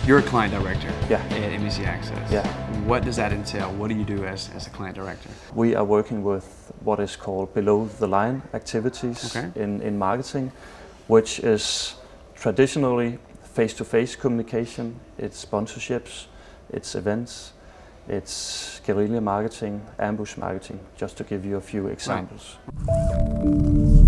You're a client director Yeah. at MEC Access. Yeah. What does that entail? What do you do as a client director? We are working with what is called below the line activities in marketing, which is traditionally face-to-face communication. It's sponsorships, it's events, it's guerrilla marketing, ambush marketing, just to give you a few examples. Right.